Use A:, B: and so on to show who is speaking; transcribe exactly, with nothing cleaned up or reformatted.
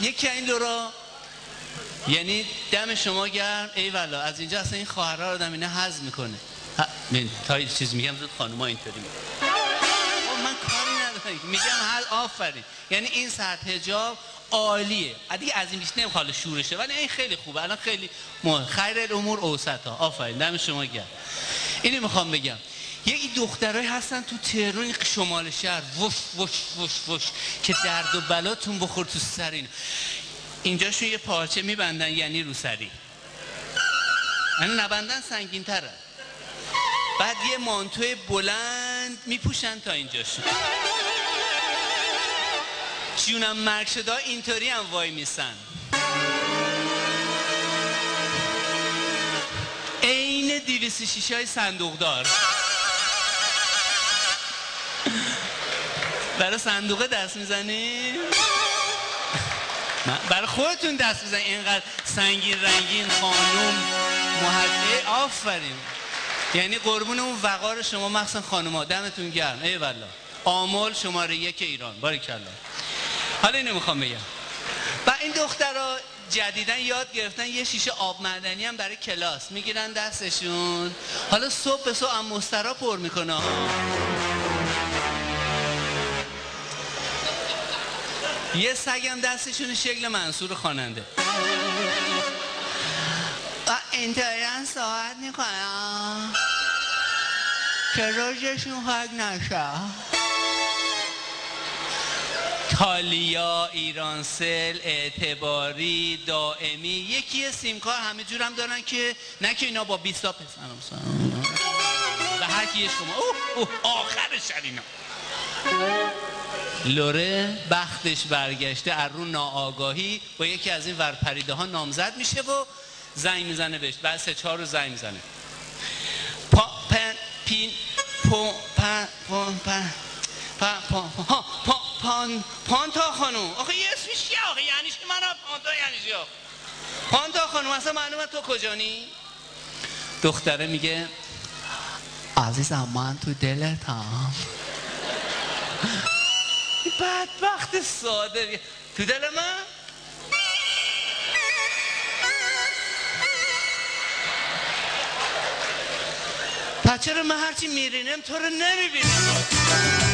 A: یکی این لورا یعنی دم شما گرم، ای والا از اینجا اصلا این خواهرها رو آدم اینا هضم میکنه. من تا یه چیز میگم زود خانوما اینطوری میگن من کاری ندارم میگم هر آفرین. یعنی این سطح حجاب عالیه دیگه، از این بیشتر نمیخواد شورشه، ولی این خیلی خوبه. الان خیلی مهم. خیر الامور اوسطا. آفرین دم شما گرم. اینو میخوام بگم یکی دخترایی هستن تو تهران شمال شهر وش وش وش وش که درد و بلاتون بخور تو سرین، اینجاشون یه پارچه میبندن یعنی رو سری، یعنی نبندن سنگین تره، بعد یه مانتوی بلند میپوشن تا اینجاشون، جونم مرگ شده اینطوری هم وای میسن، عین دویست و شش های صندوق دار. برای صندوقه دست میزنی؟ برای خودتون دست بزنید. اینقدر سنگین رنگین خانوم محله. آفرین. یعنی قربون اون وقار شما مخصوصا خانوما دمتون گرم. ای والله آمل شماره یک ایران. باریکلا. حالا اینو میخوام بگم و این دخترها جدیدن یاد گرفتن یه شیشه آب معدنی هم برای کلاس میگیرن دستشون، حالا صبح به صبح هم مسترا پر میکنه. یه سگم دستشون شکل منصور خواننده اینطوریان صحبت میکنم که روزشون خاک نشه. تالیا، ایرانسل، اعتباری، دائمی، یکی سیمکار همه جور هم دارن که نه که اینا با بیست تا پسر و هر کی شما اوه اوه آخر شرینا. لوره بختش برگشته از رو ناآگاهی با یکی از این ورپریده ها نامزد میشه و زنگ میزنه بهش، بعد سه چهار رو زنگ میزنه پا پن پین پو پن پون پن پا پا ها پا پان پانتا خانوم. آخه یه اسمش چیه آخه؟ یعنی چی من پانتا یعنی چی آخه؟ پانتا خانوم اصلا معلومه تو کجانی؟ دختره میگه عزیزم من تو دلتم. بدبخت ساده تو دل من. پس چرا من هرچی میرینم تو رو نمیبینم؟